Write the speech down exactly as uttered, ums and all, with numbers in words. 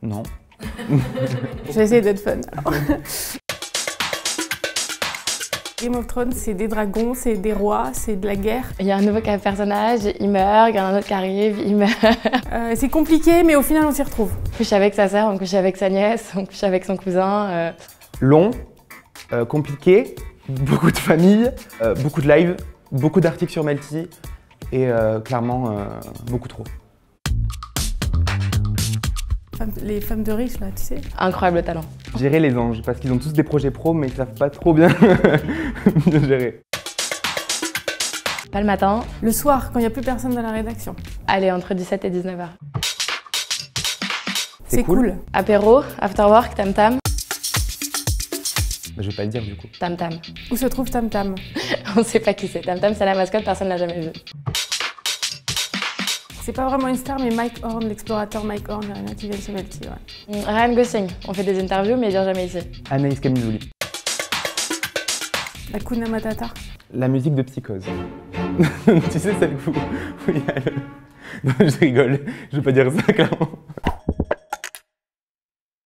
Non. Je vais essayer d'être fun alors. Game of Thrones, c'est des dragons, c'est des rois, c'est de la guerre. Il y a un nouveau personnage, il meurt, il y en a un autre qui arrive, il meurt. Euh, c'est compliqué, mais au final, on s'y retrouve. On couche avec sa sœur, on couche avec sa nièce, on couche avec son cousin. Euh... Long, euh, compliqué, beaucoup de familles, euh, beaucoup de live, beaucoup d'articles sur Melty et euh, clairement euh, beaucoup trop. Les femmes de riches, là, tu sais. Incroyable talent. Gérer les anges, parce qu'ils ont tous des projets pro, mais ils savent pas trop bien gérer. Pas le matin. Le soir, quand il n'y a plus personne dans la rédaction. Allez, entre dix-sept et dix-neuf heures. C'est cool. cool. Apéro, after work, tam tam. Je vais pas le dire du coup. Tam tam. Où se trouve Tam Tam? On sait pas qui c'est. Tam tam, c'est la mascotte, personne l'a jamais vu. C'est pas vraiment une star, mais Mike Horn, l'explorateur Mike Horn, il y en a qui viennent chez Melty, ouais. Ryan Gosling, on fait des interviews, mais il vient jamais ici. Anaïs Camizouli. Hakuna Matata. La musique de Psychose. Tu sais, celle où il y a le... Non, je rigole, je vais pas dire ça, clairement.